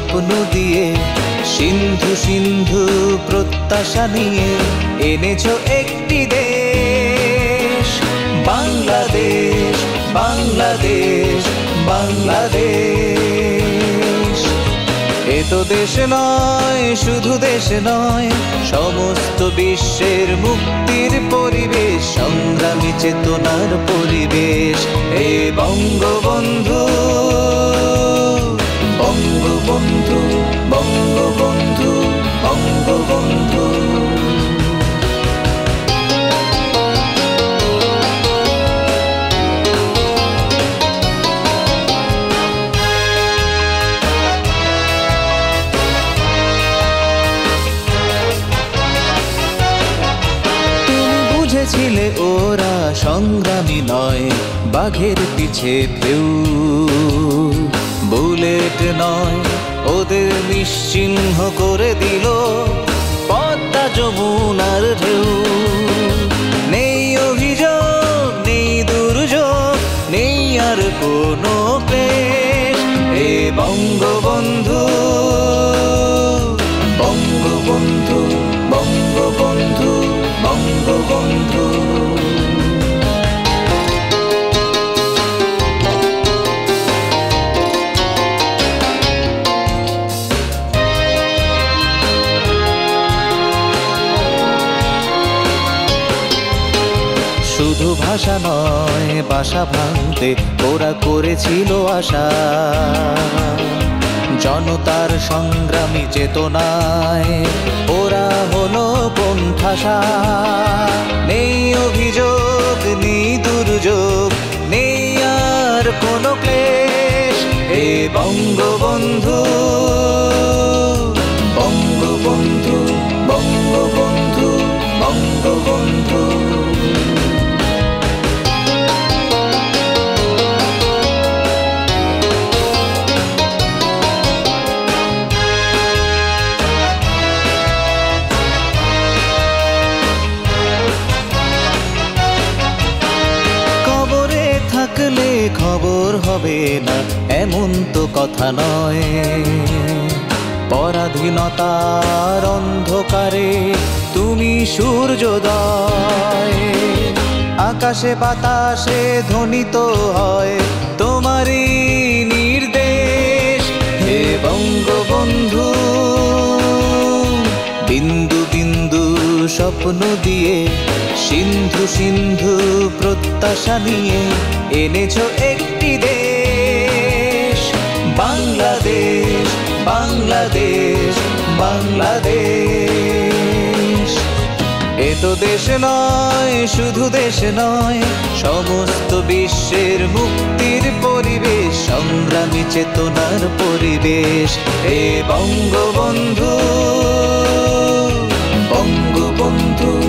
স্বপ্ন দিয়ে, সিন্ধু সিন্ধু প্রত্যাশা নিয়ে এনেছো একটি দেশ, বাংলাদেশ বাংলাদেশ বাংলাদেশ। এ তো দেশ নয়, শুধু দেশ নয়, সমস্ত বিশ্বের মুক্তির পরিবেশ, সংগ্রামী চেতনার পরিবেশ। এ বঙ্গবন্ধু বঙ্গবন্ধু বঙ্গবন্ধু বঙ্গবন্ধু। বুঝেছিলে ওরা সংগ্রামী নয়, বাঘের পিছে ঢেউ, বুলেট নয় ওদের নিশ্চিহ্ন করে দিল পদ্মা যমুনার ঢেউ। নেই অভিযোগ, নেই দুর্যোগ, নেই আর কোনো ক্লেশ। এ বঙ্গবন্ধু বঙ্গবন্ধু বঙ্গবন্ধু বঙ্গবন্ধু। শুধু ভাষা নয়, বাসা ভাঙতে ওরা করেছিল আশা, জনতার সংগ্রামী চেতনায় ওরা হলো কোণঠাসা। নেই অভিযোগ, নেই দুর্যোগ, নেই আর কোনো ক্লেশ। এ বঙ্গবন্ধু বঙ্গবন্ধু বঙ্গবন্ধু বঙ্গবন্ধু। থাকলে খবর হবে না এমন তো কথা নয়, পরাধীনতার অন্ধকারে তুমি সূর্যোদয়। আকাশে বাতাসে ধ্বনিত হয় তোমারই নির্দেশ। হে বঙ্গবন্ধু বিন্দু বিন্দু স্বপ্ন দিয়ে, সিন্ধু সিন্ধু প্রত্যাশা নিয়ে এনেছো একটি দেশ, বাংলাদেশ বাংলাদেশ বাংলাদেশ। এ তো দেশ নয়, শুধু দেশ নয়, সমস্ত বিশ্বের মুক্তির পরিবেশ, সংগ্রামী চেতনার পরিবেশ। এ বঙ্গবন্ধু বঙ্গবন্ধু